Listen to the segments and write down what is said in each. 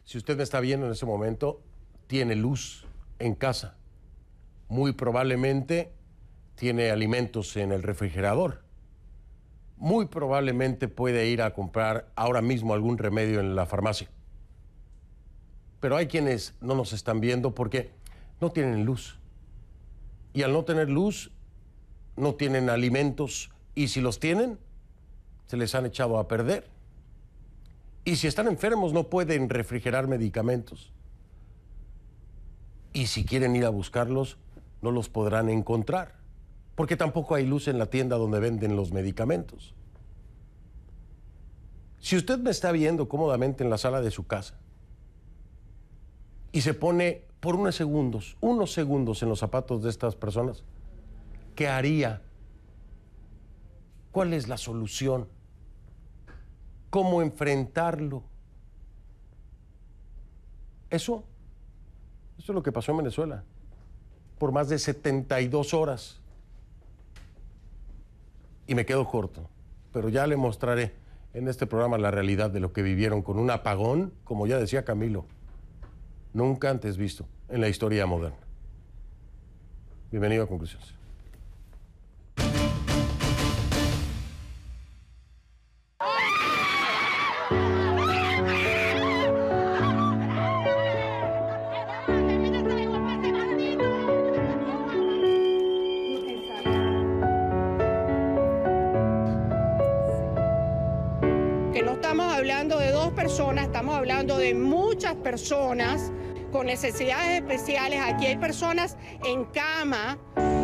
Si usted me está viendo en ese momento, tiene luz en casa. Muy probablemente tiene alimentos en el refrigerador. Muy probablemente puede ir a comprar ahora mismo algún remedio en la farmacia. Pero hay quienes no nos están viendo porque no tienen luz. Y al no tener luz, no tienen alimentos. Y si los tienen, se les han echado a perder. Y si están enfermos, no pueden refrigerar medicamentos. Y si quieren ir a buscarlos, no los podrán encontrar, porque tampoco hay luz en la tienda donde venden los medicamentos. Si usted me está viendo cómodamente en la sala de su casa y se pone por unos segundos en los zapatos de estas personas, ¿qué haría? ¿Cuál es la solución? ¿Cómo enfrentarlo? Eso es lo que pasó en Venezuela por más de 72 horas. Y me quedo corto, pero ya le mostraré en este programa la realidad de lo que vivieron con un apagón, como ya decía Camilo, nunca antes visto en la historia moderna. Bienvenido a Conclusiones. Estamos hablando de muchas personas con necesidades especiales. Aquí hay personas en cama.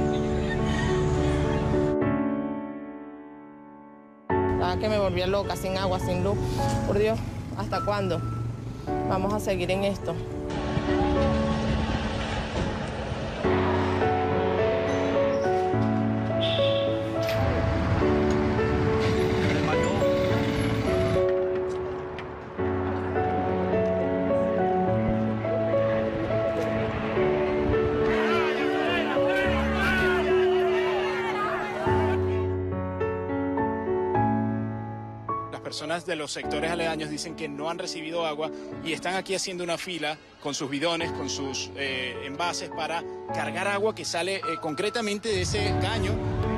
Que me volvía loca, sin agua, sin luz. Por Dios, ¿hasta cuándo vamos a seguir en esto? Personas de los sectores aledaños dicen que no han recibido agua y están aquí haciendo una fila con sus bidones, con sus envases para cargar agua que sale concretamente de ese caño.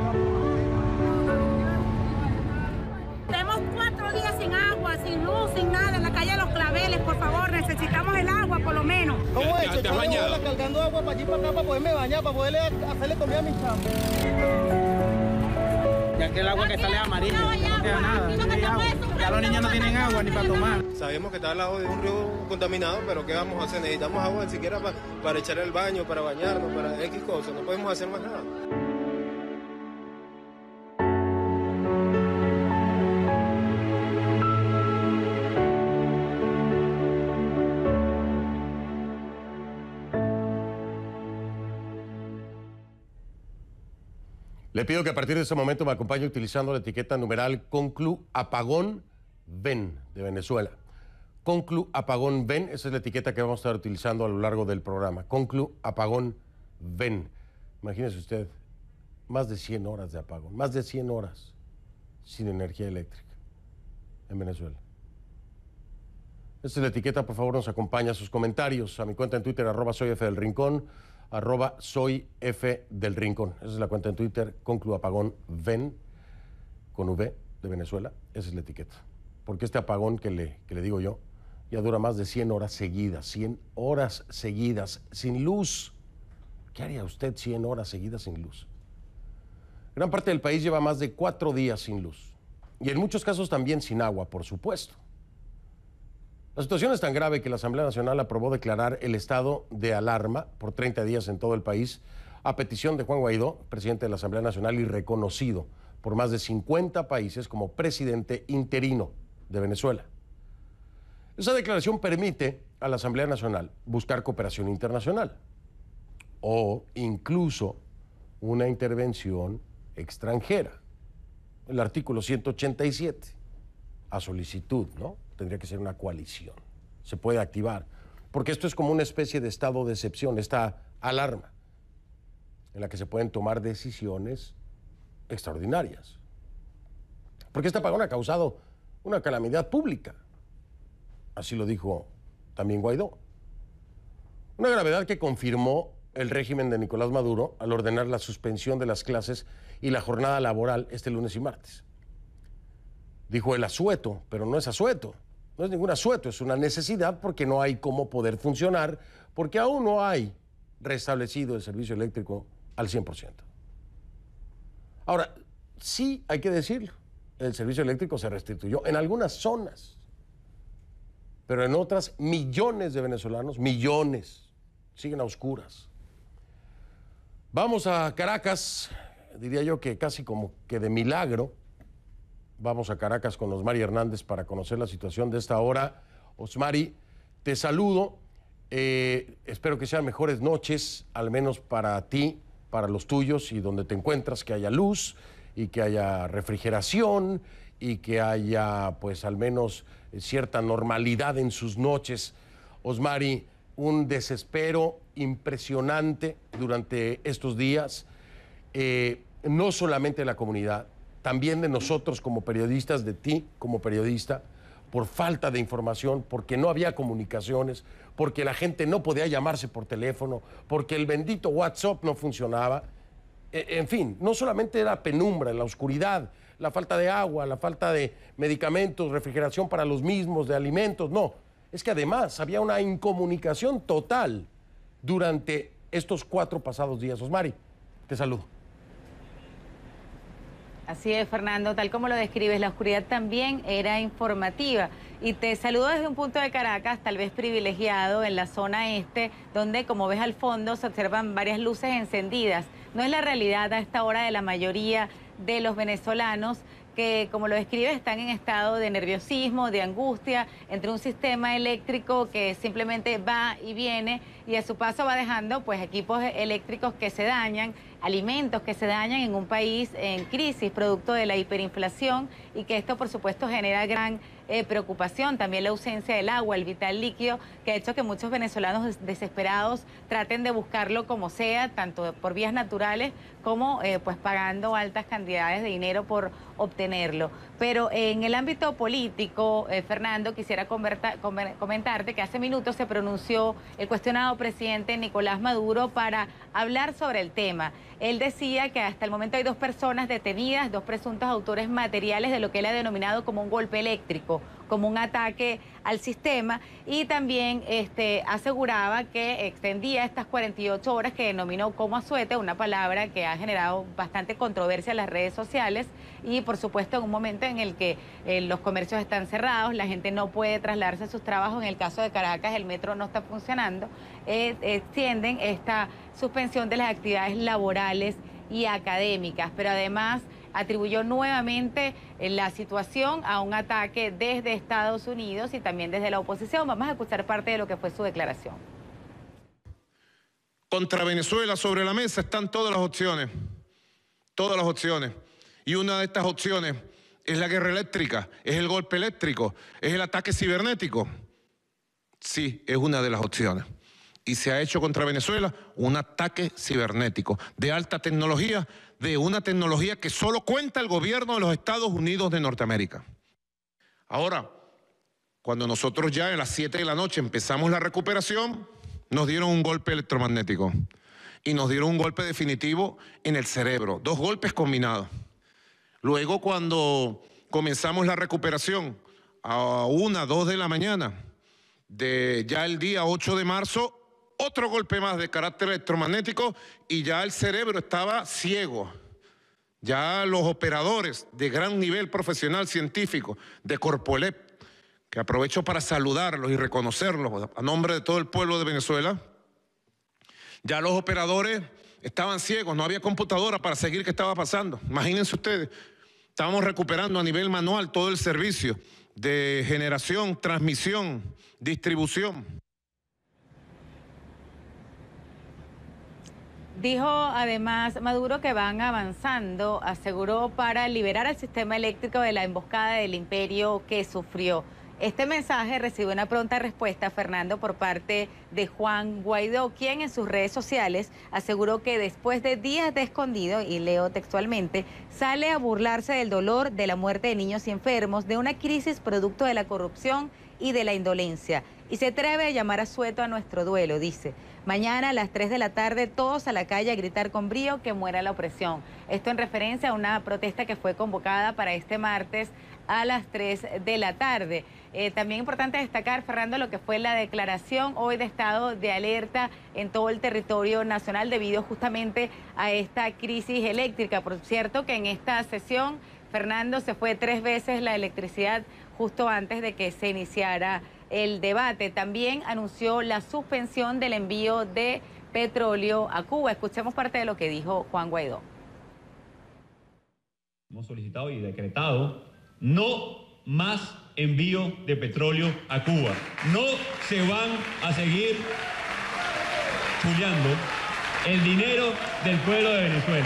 Tenemos 4 días sin agua, sin luz, sin nada, en la calle de Los Claveles, por favor, necesitamos el agua por lo menos. ¿Cómo es? ¿Te has bañado? Cargando agua para allí para acá para poderme bañar, para poderle hacerle comida a mis chamos. Ya que el agua que sale amarilla, no queda nada, no hay agua. Ya los niños no tienen agua ni para tomar. Sabemos que está al lado de un río contaminado, pero ¿qué vamos a hacer? Necesitamos agua ni siquiera para echar el baño, para bañarnos, para X cosas. No podemos hacer más nada. Le pido que a partir de ese momento me acompañe utilizando la etiqueta numeral Conclu Apagón Ven de Venezuela. Conclu Apagón Ven, esa es la etiqueta que vamos a estar utilizando a lo largo del programa. Conclu Apagón Ven. Imagínese usted, más de 100 horas de apagón, más de 100 horas sin energía eléctrica en Venezuela. Esta es la etiqueta, por favor nos acompaña a sus comentarios, a mi cuenta en Twitter, @soyfdelrincón, @soyfdelrincón. Esa es la cuenta en Twitter, Conclu Apagón Ven, con V de Venezuela, esa es la etiqueta. Porque este apagón que le digo yo, ya dura más de 100 horas seguidas, 100 horas seguidas, sin luz. ¿Qué haría usted 100 horas seguidas sin luz? Gran parte del país lleva más de 4 días sin luz. Y en muchos casos también sin agua, por supuesto. La situación es tan grave que la Asamblea Nacional aprobó declarar el estado de alarma por 30 días en todo el país a petición de Juan Guaidó, presidente de la Asamblea Nacional y reconocido por más de 50 países como presidente interino de Venezuela. Esa declaración permite a la Asamblea Nacional buscar cooperación internacional o incluso una intervención extranjera. El artículo 187, a solicitud, ¿no? Tendría que ser una coalición. Se puede activar, porque esto es como una especie de estado de excepción, esta alarma, en la que se pueden tomar decisiones extraordinarias. Porque este apagón ha causado una calamidad pública. Así lo dijo también Guaidó. Una gravedad que confirmó el régimen de Nicolás Maduro al ordenar la suspensión de las clases y la jornada laboral este lunes y martes. Dijo el asueto, pero no es asueto, no es ningún asueto, es una necesidad porque no hay cómo poder funcionar, porque aún no hay restablecido el servicio eléctrico al 100%. Ahora, sí hay que decirlo, el servicio eléctrico se restituyó en algunas zonas, pero en otras millones de venezolanos, millones, siguen a oscuras. Vamos a Caracas, diría yo que casi como que de milagro. Vamos a Caracas con Osmari Hernández para conocer la situación de esta hora. Osmari, te saludo. Espero que sean mejores noches, al menos para ti, para los tuyos y donde te encuentras, que haya luz y que haya refrigeración y que haya, pues, al menos cierta normalidad en sus noches. Osmari, un desespero impresionante durante estos días, no solamente de la comunidad, también de nosotros como periodistas, de ti como periodista, por falta de información, porque no había comunicaciones, porque la gente no podía llamarse por teléfono, porque el bendito WhatsApp no funcionaba. En fin, no solamente era penumbra, la oscuridad, la falta de agua, la falta de medicamentos, refrigeración para los mismos, de alimentos, no. Es que además había una incomunicación total durante estos 4 pasados días. Osmari, te saludo. Así es, Fernando, tal como lo describes, la oscuridad también era informativa. Y te saludo desde un punto de Caracas, tal vez privilegiado, en la zona este, donde, como ves al fondo, se observan varias luces encendidas. No es la realidad a esta hora de la mayoría de los venezolanos, que, como lo describes, están en estado de nerviosismo, de angustia, entre un sistema eléctrico que simplemente va y viene y a su paso va dejando, pues, equipos eléctricos que se dañan, alimentos que se dañan en un país en crisis, producto de la hiperinflación, y que esto, por supuesto, genera gran preocupación. También la ausencia del agua, el vital líquido, que ha hecho que muchos venezolanos desesperados traten de buscarlo como sea, tanto por vías naturales como pues pagando altas cantidades de dinero por obtenerlo. Pero en el ámbito político, Fernando, quisiera comentarte que hace minutos se pronunció el cuestionado presidente Nicolás Maduro para hablar sobre el tema. Él decía que hasta el momento hay 2 personas detenidas, 2 presuntos autores materiales de lo que él ha denominado como un golpe eléctrico, como un ataque al sistema, y también aseguraba que extendía estas 48 horas que denominó como asuete, una palabra que ha generado bastante controversia en las redes sociales y, por supuesto, en un momento en el que los comercios están cerrados, la gente no puede trasladarse a sus trabajos. En el caso de Caracas, el metro no está funcionando, extienden esta suspensión de las actividades laborales y académicas, pero además atribuyó nuevamente la situación a un ataque desde Estados Unidos y también desde la oposición. Vamos a escuchar parte de lo que fue su declaración. Contra Venezuela sobre la mesa están todas las opciones, y una de estas opciones es la guerra eléctrica, es el golpe eléctrico, es el ataque cibernético. Sí, es una de las opciones. Y se ha hecho contra Venezuela un ataque cibernético de alta tecnología, de una tecnología que solo cuenta el gobierno de los Estados Unidos de Norteamérica. Ahora, cuando nosotros ya a las 7 de la noche empezamos la recuperación, nos dieron un golpe electromagnético y nos dieron un golpe definitivo en el cerebro, 2 golpes combinados. Luego, cuando comenzamos la recuperación a 1, 2 de la mañana, de ya el día 8 de marzo, otro golpe más de carácter electromagnético y ya el cerebro estaba ciego. Ya los operadores de gran nivel profesional científico de Corpoelec, que aprovecho para saludarlos y reconocerlos a nombre de todo el pueblo de Venezuela, ya los operadores estaban ciegos, no había computadora para seguir qué estaba pasando. Imagínense ustedes, estábamos recuperando a nivel manual todo el servicio de generación, transmisión, distribución. Dijo además Maduro que van avanzando, aseguró, para liberar al sistema eléctrico de la emboscada del imperio que sufrió. Este mensaje recibe una pronta respuesta, Fernando, por parte de Juan Guaidó, quien en sus redes sociales aseguró que después de días de escondido, y leo textualmente, sale a burlarse del dolor, de la muerte de niños y enfermos, de una crisis producto de la corrupción y de la indolencia. y se atreve a llamar asueto a nuestro duelo. Dice, mañana a las 3 de la tarde todos a la calle a gritar con brío que muera la opresión. Esto en referencia a una protesta que fue convocada para este martes a las 3 de la tarde. También importante destacar, Fernando, lo que fue la declaración hoy de estado de alerta en todo el territorio nacional debido justamente a esta crisis eléctrica. Por cierto, que en esta sesión, Fernando, se fue 3 veces la electricidad justo antes de que se iniciara el debate. También anunció la suspensión del envío de petróleo a Cuba. Escuchemos parte de lo que dijo Juan Guaidó. Hemos solicitado y decretado no más envío de petróleo a Cuba. No se van a seguir chuleando el dinero del pueblo de Venezuela.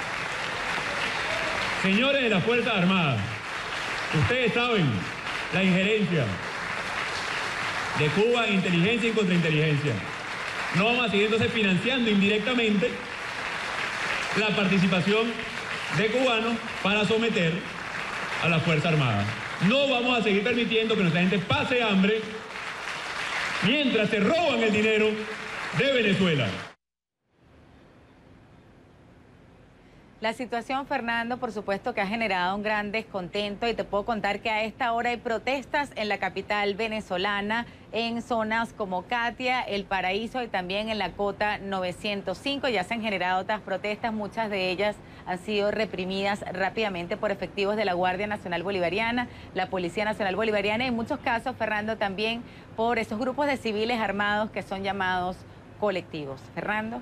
Señores de las Fuerzas Armadas, ustedes saben la injerencia de Cuba en inteligencia y contrainteligencia. No vamos a seguir entonces financiando indirectamente la participación de cubanos para someter a las Fuerzas Armadas. No vamos a seguir permitiendo que nuestra gente pase hambre mientras se roban el dinero de Venezuela. La situación, Fernando, por supuesto que ha generado un gran descontento y te puedo contar que a esta hora hay protestas en la capital venezolana, en zonas como Catia, El Paraíso y también en la Cota 905. Ya se han generado otras protestas, muchas de ellas han sido reprimidas rápidamente por efectivos de la Guardia Nacional Bolivariana, la Policía Nacional Bolivariana y en muchos casos, Fernando, también por esos grupos de civiles armados que son llamados colectivos. Fernando.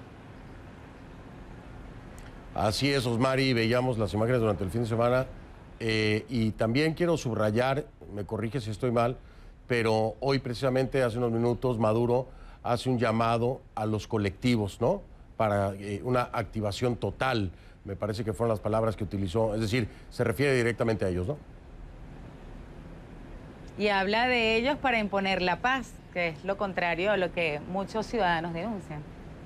Así es, Osmari, veíamos las imágenes durante el fin de semana y también quiero subrayar, me corrige si estoy mal, pero hoy precisamente hace unos minutos Maduro hace un llamado a los colectivos, ¿no? Para una activación total, me parece que fueron las palabras que utilizó, es decir, se refiere directamente a ellos, ¿no? Y habla de ellos para imponer la paz, que es lo contrario a lo que muchos ciudadanos denuncian.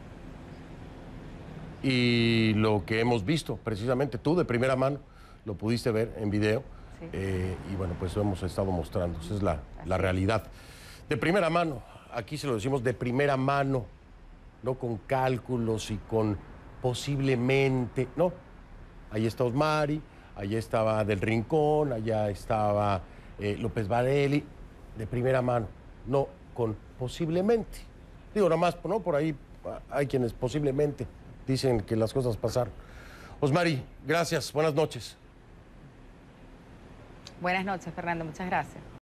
Y lo que hemos visto, precisamente tú de primera mano, lo pudiste ver en video, sí. Y bueno, pues lo hemos estado mostrando, esa es la realidad. De primera mano, aquí se lo decimos de primera mano, no con cálculos y con posiblemente, no. Ahí está Osmari, allá estaba Del Rincón, allá estaba López Varelli, de primera mano, no con posiblemente. Digo, nada más, ¿no? Por ahí hay quienes posiblemente dicen que las cosas pasaron. Osmari, gracias, buenas noches. Buenas noches, Fernando, muchas gracias.